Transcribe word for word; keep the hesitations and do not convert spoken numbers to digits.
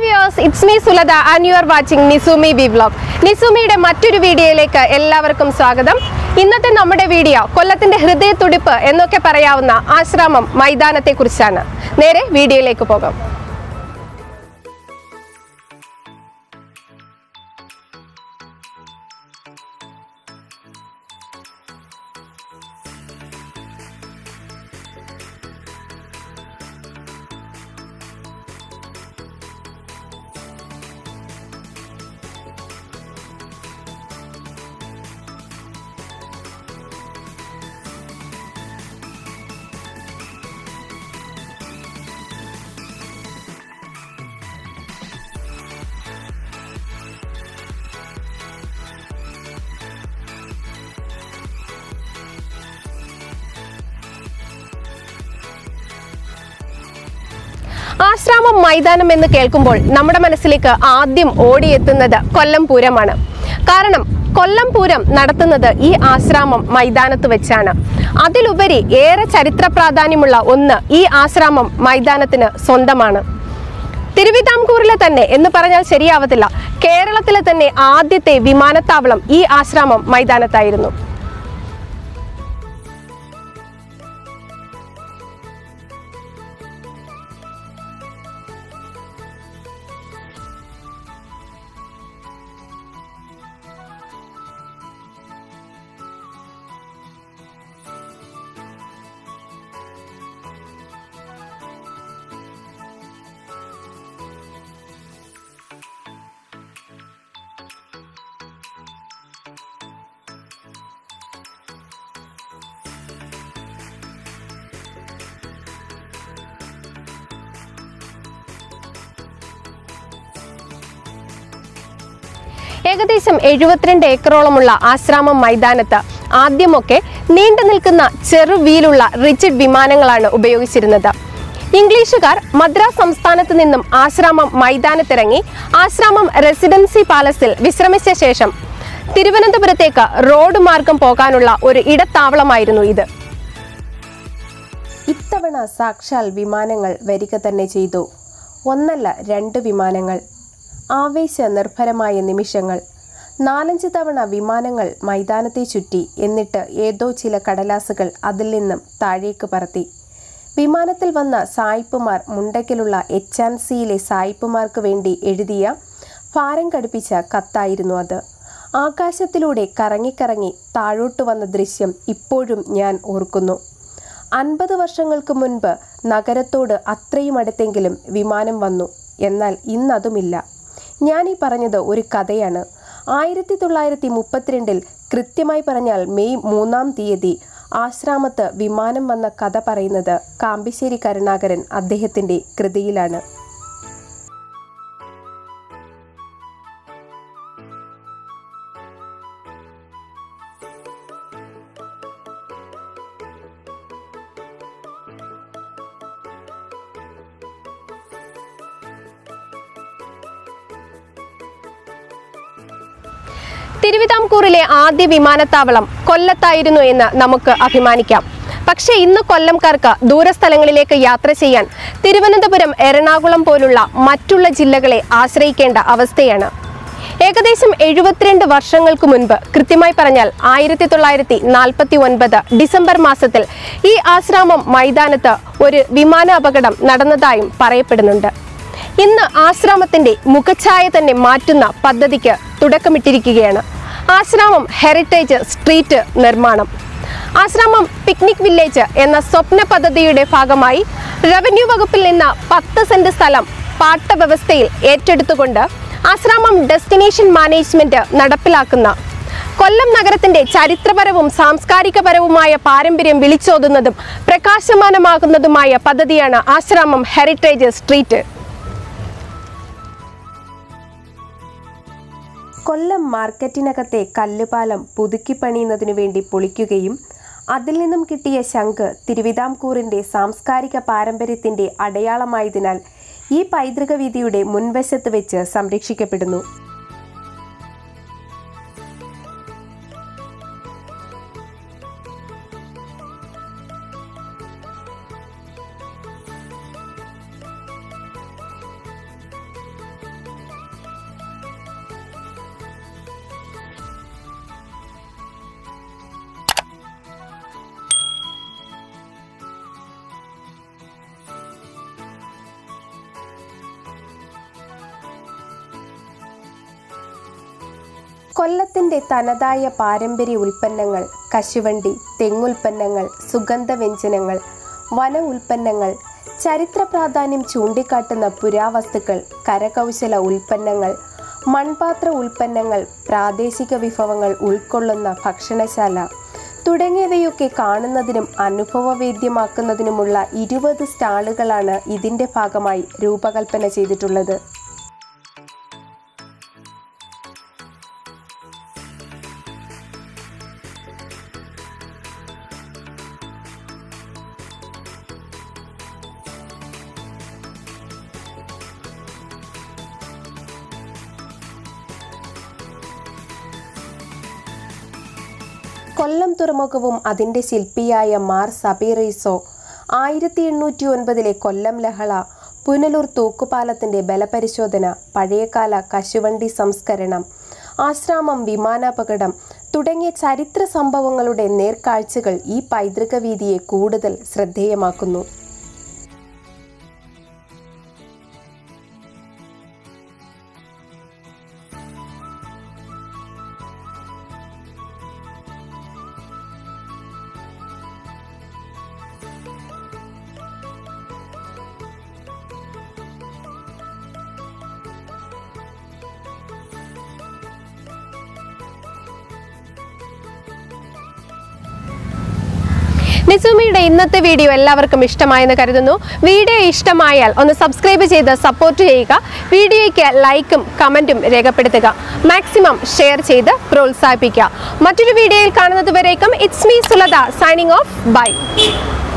viewers, it's me Sulada and you are watching Nisumi vlog. നിസുമിയുടെ മറ്റൊരു വീഡിയോയിലേക്ക് എല്ലാവർക്കും സ്വാഗതം. ഇന്നത്തെ നമ്മുടെ വീഡിയോ കൊല്ലത്തിന്റെ ഹൃദയത്തുടിപ്പ് എന്നൊക്കെ പറയാവുന്ന ആശ്രാമം മൈതാനത്തെക്കുറിച്ചാണ്. നേരെ വീഡിയോയിലേക്ക് പോകാം. ആശ്രാമം മൈതാനം എന്ന് കേൾക്കുമ്പോൾ നമ്മുടെ മനസ്സിലേക്ക് ആദ്യം ഓടിയെത്തുന്നത് കൊല്ലം പൂരമാണ്. കാരണം കൊല്ലം പൂരം നടത്തുന്നത് ഈ ആശ്രാമം മൈതാനത്ത് വെച്ചാണ്. അതിലുപരി ഏറെ ചരിത്ര പ്രാധാന്യമുള്ള ഒന്ന് ഈ ആശ്രാമം മൈതാനത്തിന് സ്വന്തമാണ്. തിരുവിതാംകൂറിലെ തന്നെ എന്ന് പറഞ്ഞാൽ ശരിയാവത്തില്ല, കേരളത്തിലെ തന്നെ ആദ്യത്തെ വിമാനത്താവളം ഈ ആശ്രാമം മൈതാനത്തായിരുന്നു. ഏകദേശം എഴുപത്തിരണ്ട് ഏക്കറോളമുള്ള ആശ്രാമം മൈതാനത്ത് ആദ്യമൊക്കെ നീണ്ടു നിൽക്കുന്ന ചെറുവീലുള്ള റിജിഡ് വിമാനങ്ങളാണ് ഉപയോഗിച്ചിരുന്നത്. ഇംഗ്ലീഷുകാർ മദ്രാസ് സംസ്ഥാനത്ത് നിന്നും ആശ്രാമം മൈതാനത്തിറങ്ങി ആശ്രാമം റെസിഡൻസി പാലസിൽ വിശ്രമിച്ച ശേഷം തിരുവനന്തപുരത്തേക്ക് റോഡ് മാർഗം പോകാനുള്ള ഒരു ഇടത്താവളമായിരുന്നു ഇത്. ഇത്തവണ സാക്ഷാൽ വിമാനങ്ങൾ വരിക തന്നെ ചെയ്തു. ഒന്നല്ല രണ്ട് വിമാനങ്ങൾ. ആവേശ നിർഭരമായ നിമിഷങ്ങൾ. നാലഞ്ച് തവണ വിമാനങ്ങൾ മൈതാനത്തെ ചുറ്റി. എന്നിട്ട് ഏതോ ചില കടലാസുകൾ അതിൽ നിന്നും താഴേക്ക് പറത്തി. വിമാനത്തിൽ വന്ന സായിപ്പുമാർ മുണ്ടയ്ക്കലുള്ള എച്ച് ആൻഡ് സിയിലെ സായിപ്പുമാർക്ക് വേണ്ടി എഴുതിയ ഭാരം കടുപ്പിച്ച കത്തായിരുന്നു അത്. ആകാശത്തിലൂടെ കറങ്ങിക്കറങ്ങി താഴോട്ട് വന്ന ദൃശ്യം ഇപ്പോഴും ഞാൻ ഓർക്കുന്നു. അൻപത് വർഷങ്ങൾക്ക് മുൻപ് നഗരത്തോട് അത്രയും അടുത്തെങ്കിലും വിമാനം വന്നു. എന്നാൽ ഇന്നതുമില്ല. ഞാനീ പറഞ്ഞത് ഒരു കഥയാണ്. ആയിരത്തി തൊള്ളായിരത്തി മുപ്പത്തിരണ്ടിൽ കൃത്യമായി പറഞ്ഞാൽ മെയ് മൂന്നാം തീയതി ആശ്രാമത്ത് വിമാനം വന്ന കഥ പറയുന്നത് കാമ്പിശ്ശേരി കരുണാകരൻ അദ്ദേഹത്തിൻ്റെ കൃതിയിലാണ്. തിരുവിതാംകൂറിലെ ആദ്യ വിമാനത്താവളം കൊല്ലത്തായിരുന്നു എന്ന് നമുക്ക് അഭിമാനിക്കാം. പക്ഷേ ഇന്ന് കൊല്ലംകാർക്ക് ദൂരസ്ഥലങ്ങളിലേക്ക് യാത്ര ചെയ്യാൻ തിരുവനന്തപുരം, എറണാകുളം പോലുള്ള മറ്റുള്ള ജില്ലകളെ ആശ്രയിക്കേണ്ട അവസ്ഥയാണ്. ഏകദേശം എഴുപത്തിരണ്ട് വർഷങ്ങൾക്ക് മുൻപ്, കൃത്യമായി പറഞ്ഞാൽ ആയിരത്തി തൊള്ളായിരത്തി നാൽപ്പത്തി ഒൻപത് ഡിസംബർ മാസത്തിൽ ഈ ആശ്രാമം മൈതാനത്ത് ഒരു വിമാന അപകടം നടന്നതായും പറയപ്പെടുന്നുണ്ട്. ഇന്ന് ആശ്രാമത്തിന്റെ മുഖഛായ തന്നെ മാറ്റുന്ന പദ്ധതിക്ക് തുടക്കമിട്ടിരിക്കുകയാണ്. ആശ്രാമം ഹെറിറ്റേജ് സ്ട്രീറ്റ് നിർമ്മാണം. ആശ്രാമം പിക്നിക് വില്ലേജ് എന്ന സ്വപ്ന പദ്ധതിയുടെ ഭാഗമായി റവന്യൂ വകുപ്പിൽ നിന്ന് പത്ത് സെന്റ് സ്ഥലം പാട്ട വ്യവസ്ഥയിൽ ഏറ്റെടുത്തുകൊണ്ട് ആശ്രാമം ഡെസ്റ്റിനേഷൻ മാനേജ്മെന്റ് നടപ്പിലാക്കുന്ന കൊല്ലം നഗരത്തിന്റെ ചരിത്രപരവും സാംസ്കാരികപരവുമായ പാരമ്പര്യം വിളിച്ചോതുന്നതും പ്രകാശമാനമാകുന്നതുമായ പദ്ധതിയാണ് ആശ്രാമം ഹെറിറ്റേജ് സ്ട്രീറ്റ്. കൊല്ലം മാർക്കറ്റിനകത്തെ കല്ലുപാലം പുതുക്കി പണിയുന്നതിനു വേണ്ടി പൊളിക്കുകയും അതിൽ നിന്നും കിട്ടിയ ശംഖ് തിരുവിതാംകൂറിൻ്റെ സാംസ്കാരിക പാരമ്പര്യത്തിൻ്റെ അടയാളമായതിനാൽ ഈ പൈതൃക വീഥിയുടെ മുൻവശത്ത് വെച്ച് സംരക്ഷിക്കപ്പെടുന്നു. കൊല്ലത്തിൻ്റെ തനതായ പാരമ്പര്യ ഉൽപ്പന്നങ്ങൾ, കശുവണ്ടി, തെങ്ങുൽപ്പന്നങ്ങൾ, സുഗന്ധവ്യഞ്ജനങ്ങൾ, വന ഉൽപ്പന്നങ്ങൾ, ചരിത്ര പ്രാധാന്യം ചൂണ്ടിക്കാട്ടുന്ന പുരാവസ്തുക്കൾ, കരകൗശല ഉൽപ്പന്നങ്ങൾ, മൺപാത്ര ഉൽപ്പന്നങ്ങൾ, പ്രാദേശിക വിഭവങ്ങൾ ഉൾക്കൊള്ളുന്ന ഭക്ഷണശാല തുടങ്ങിയവയൊക്കെ കാണുന്നതിനും അനുഭവവേദ്യമാക്കുന്നതിനുമുള്ള ഇരുപത് സ്റ്റാളുകളാണ് ഇതിൻ്റെ ഭാഗമായി രൂപകൽപ്പന ചെയ്തിട്ടുള്ളത്. കൊല്ലം തുറമുഖവും അതിൻ്റെ ശില്പിയായ മാർ സബീറീസോ, ആയിരത്തി എണ്ണൂറ്റി ഒൻപതിലെ കൊല്ലം ലഹള, പുനലൂർ തൂക്കുപാലത്തിൻ്റെ ബലപരിശോധന, പഴയകാല കശുവണ്ടി സംസ്കരണം, ആശ്രാമം വിമാനാപകടം തുടങ്ങിയ ചരിത്ര സംഭവങ്ങളുടെ നേർക്കാഴ്ചകൾ ഈ പൈതൃക വീതിയെ കൂടുതൽ ശ്രദ്ധേയമാക്കുന്നു. നിസൂമിയുടെ ഇന്നത്തെ വീഡിയോ എല്ലാവർക്കും ഇഷ്ടമായെന്ന് കരുതുന്നു. വീഡിയോ ഇഷ്ടമായാൽ ഒന്ന് സബ്സ്ക്രൈബ് ചെയ്ത് സപ്പോർട്ട് ചെയ്യുക. വീഡിയോയ്ക്ക് ലൈക്കും കമൻറ്റും രേഖപ്പെടുത്തുക. മാക്സിമം ഷെയർ ചെയ്ത് പ്രോത്സാഹിപ്പിക്കുക. മറ്റൊരു വീഡിയോയിൽ കാണുന്നത് വരേക്കും it's me Sulatha signing off. By.